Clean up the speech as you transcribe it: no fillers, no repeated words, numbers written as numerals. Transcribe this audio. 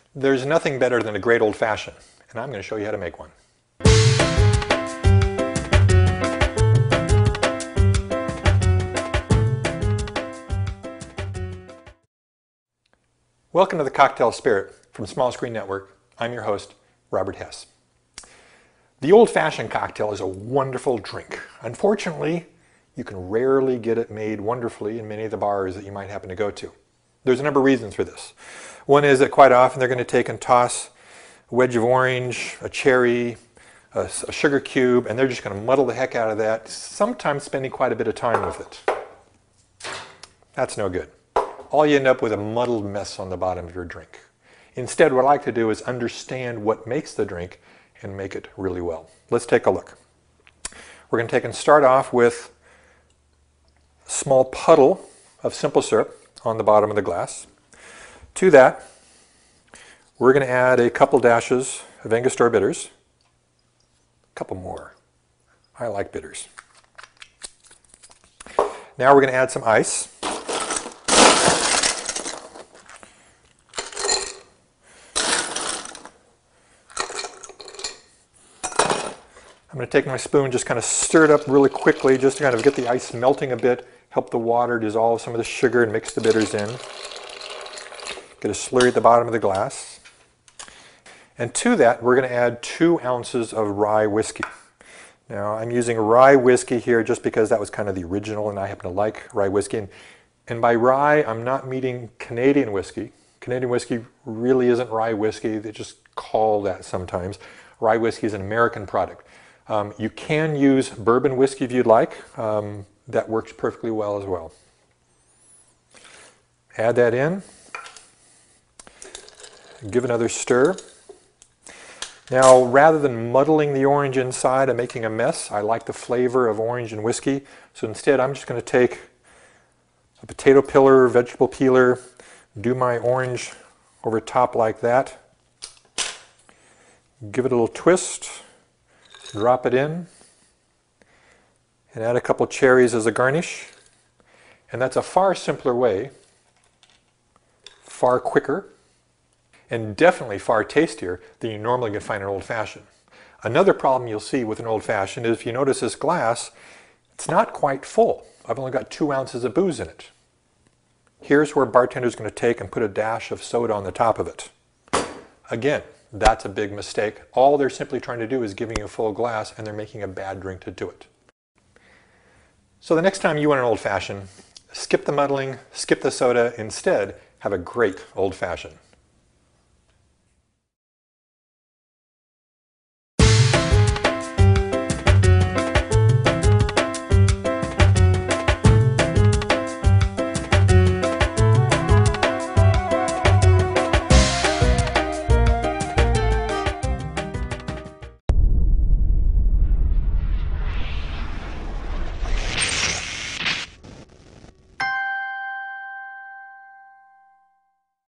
There's nothing better than a great old-fashioned, and I'm going to show you how to make one. Welcome to the Cocktail Spirit from Small Screen Network. I'm your host, Robert Hess. The old-fashioned cocktail is a wonderful drink. Unfortunately, you can rarely get it made wonderfully in many of the bars that you might happen to go to. There's a number of reasons for this. One is that quite often they're going to take and toss a wedge of orange, a cherry, a sugar cube, and they're just going to muddle the heck out of that, sometimes spending quite a bit of time with it. That's no good. All you end up with a muddled mess on the bottom of your drink. Instead, what I like to do is understand what makes the drink and make it really well. Let's take a look. We're going to take and start off with a small puddle of simple syrup on the bottom of the glass. To that, we're going to add a couple dashes of Angostura bitters. A couple more. I like bitters. Now we're going to add some ice. I'm going to take my spoon, just kind of stir it up really quickly, just to kind of get the ice melting a bit, help the water dissolve some of the sugar and mix the bitters in. Get a slurry at the bottom of the glass. And to that, we're going to add 2 ounces of rye whiskey. Now, I'm using rye whiskey here just because that was kind of the original, and I happen to like rye whiskey. And by rye, I'm not meaning Canadian whiskey. Canadian whiskey really isn't rye whiskey. They just call that sometimes. Rye whiskey is an American product. You can use bourbon whiskey if you'd like. That works perfectly well as well. Add that in. Give another stir. Now, rather than muddling the orange inside and making a mess, I like the flavor of orange and whiskey. So instead, I'm just going to take a potato peeler, vegetable peeler, do my orange over top like that. Give it a little twist, drop it in, and add a couple cherries as a garnish. And that's a far simpler way, far quicker, and definitely far tastier than you normally can find in an old-fashioned. Another problem you'll see with an old-fashioned is if you notice this glass, it's not quite full. I've only got 2 ounces of booze in it. Here's where a bartender's going to take and put a dash of soda on the top of it. Again, that's a big mistake. All they're simply trying to do is giving you a full glass, and they're making a bad drink to do it. So the next time you want an old-fashioned, skip the muddling, skip the soda, instead have a great old-fashioned.